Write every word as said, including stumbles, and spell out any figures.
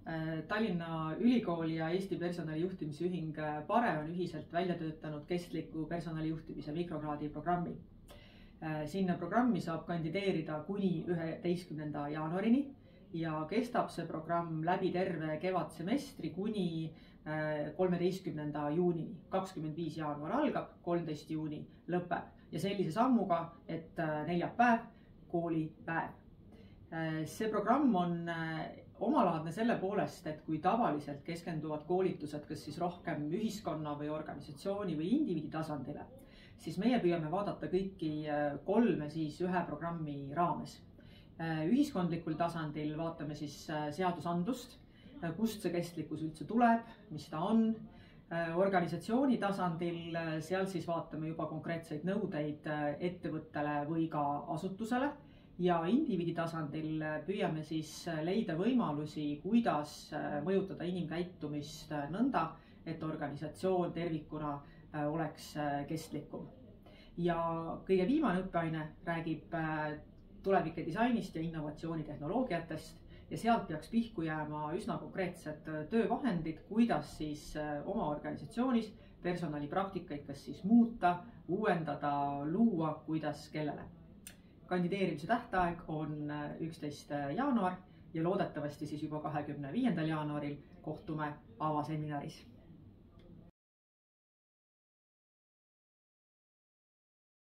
Tallinna Ülikooli ja Eesti Personalijuhtimise Ühing PARE on ühiselt välja töötanud kestliku personalijuhtimise mikrokraadi programmi. Sinna programmi saab kandideerida kuni üheteistkümnenda jaanuarini ja kestab see programm läbi terve kevadsemestri kuni kolmeteistkümnenda juunini. kakskümmend viis jaanuar algab, kolmteist juuni lõpeb ja sellise sammuga, et neljapäev, koolipäev. See programm on omalaadne selle poolest, et kui tavaliselt keskenduvad koolitused kas siis rohkem ühiskonna või organisatsiooni või indiviidi tasandile, siis meie püüame vaadata kõiki kolme siis ühe programmi raames. Ühiskondlikul tasandil vaatame siis seadusandlust, kust see kestlikkus üldse tuleb, mis ta on. Organisatsiooni tasandil, seal siis vaatame juba konkreetseid nõudeid ettevõttele või ka asutusele. Ja indiviidi tasandil püüame siis leida võimalusi, kuidas mõjutada inimkäitumist nõnda, et organisatsioon tervikuna oleks kestlikum. Ja kõige viimane õppeaine räägib tulevike disainist ja innovatsioonitehnoloogiatest ja sealt peaks pihku jääma üsna konkreetsed töövahendid, kuidas siis oma organisatsioonis personalipraktikaid kas siis muuta, uuendada, luua, kuidas kellele. Kandideerimise tähtaeg on üksteist jaanuar ja loodetavasti siis juba kahekümne viiendal jaanuaril kohtume avaseminaris.